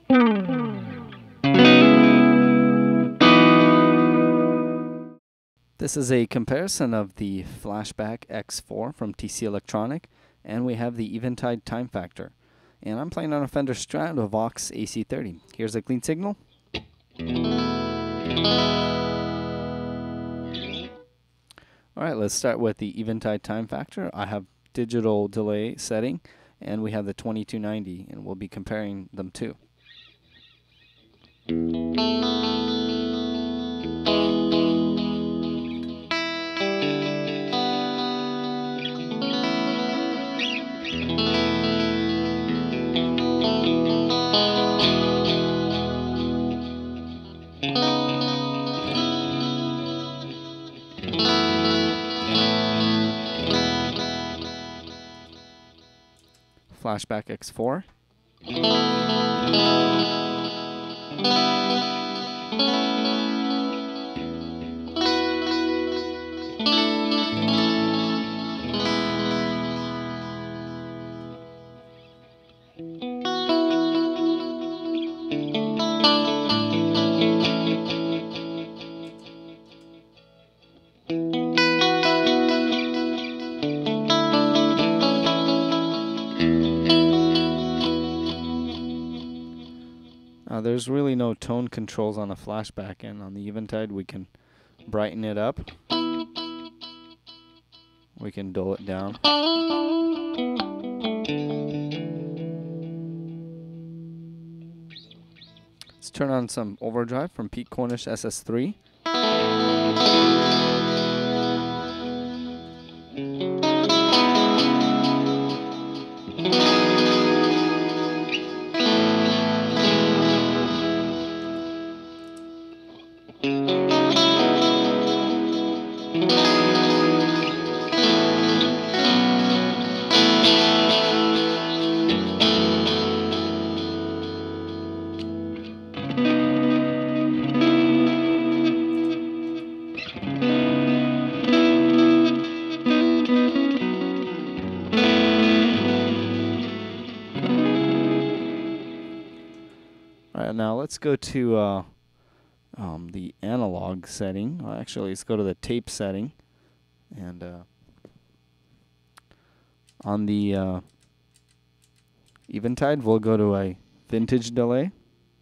This is a comparison of the Flashback X4 from TC Electronic, and we have the Eventide Time Factor. And I'm playing on a Fender Strat with Vox AC30. Here's a clean signal. Alright, let's start with the Eventide Time Factor. I have digital delay setting, and we have the 2290, and we'll be comparing them too. Flashback X4. There's really no tone controls on the Flashback, and on the Eventide we can brighten it up. We can dull it down. Let's turn on some overdrive from Pete Cornish SS3. Alright, now let's go to the analog setting. Well, actually, let's go to the tape setting. And on the Eventide, we'll go to a vintage delay.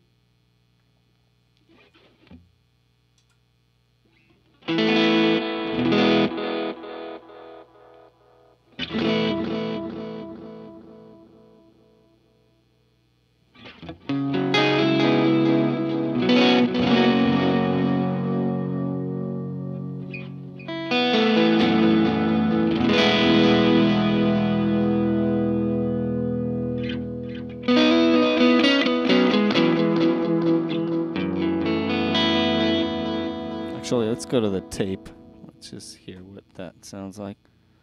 Actually, let's go to the tape. Let's just hear what that sounds like.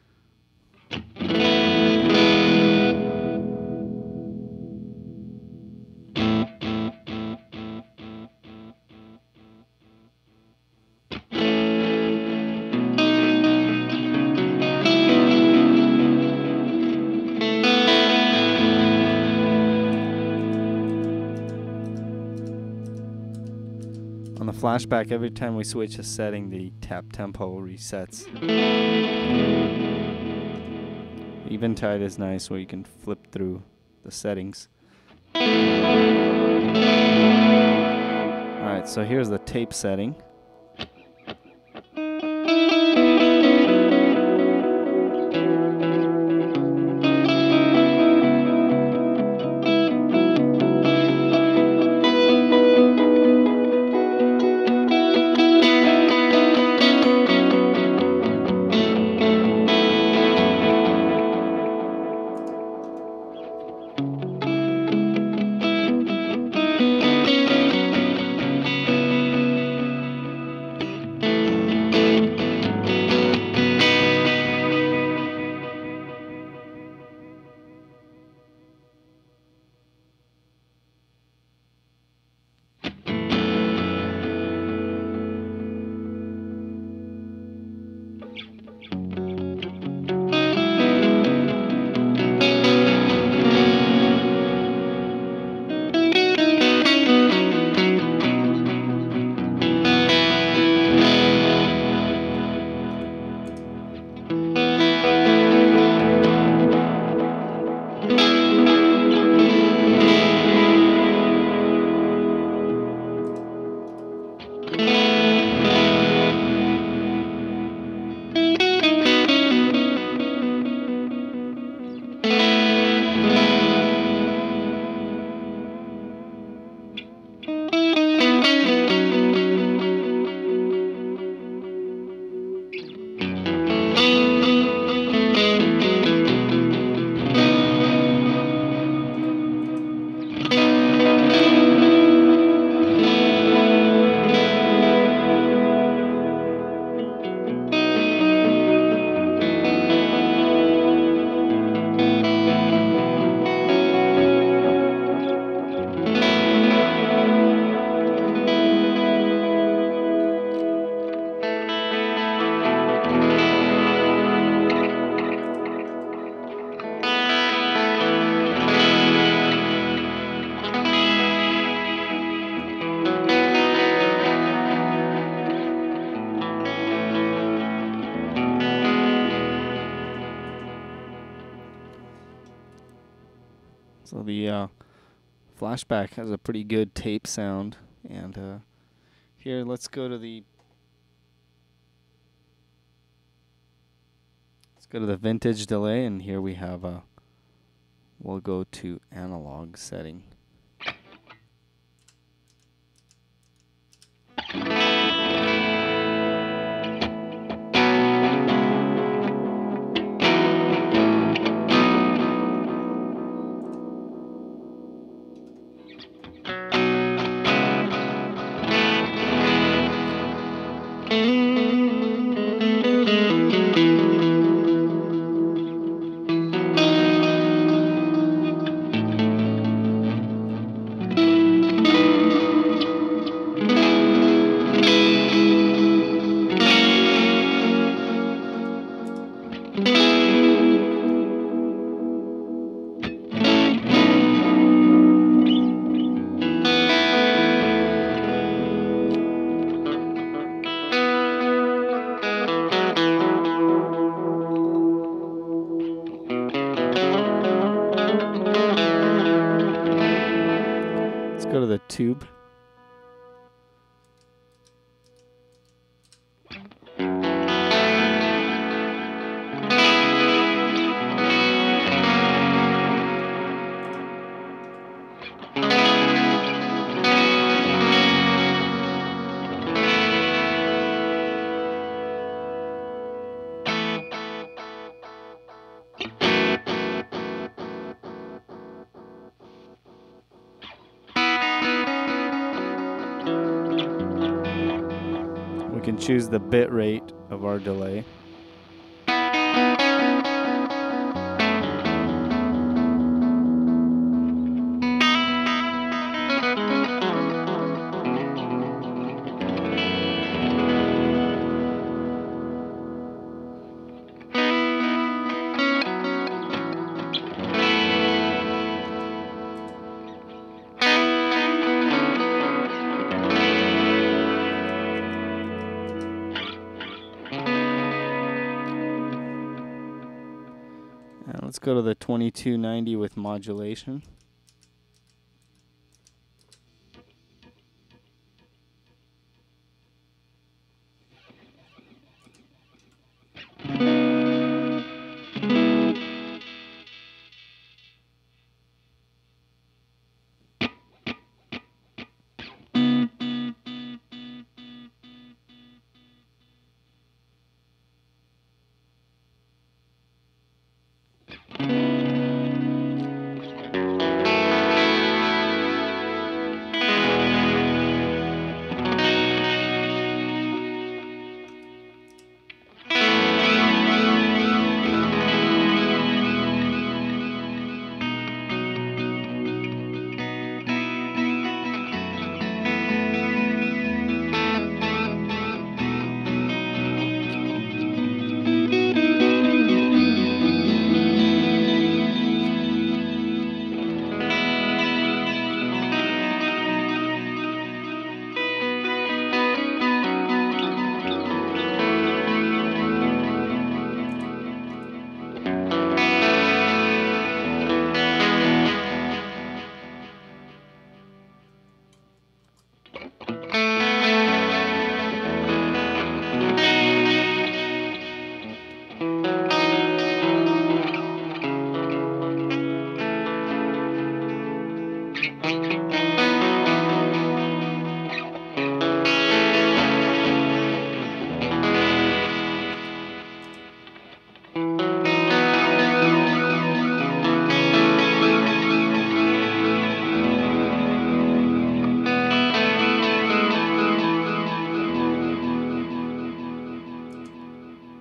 On the Flashback, every time we switch a setting, the tap tempo resets. Eventide is nice where you can flip through the settings. Alright, so here's the tape setting. So the flashback has a pretty good tape sound. And here, let's go to the vintage delay, and here we have we'll go to analog setting. Go to the tube. We can choose the bit rate of our delay. Let's go to the 2290 with modulation.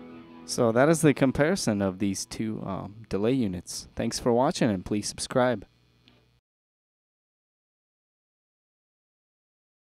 So that is the comparison of these two delay units. Thanks for watching, and please subscribe.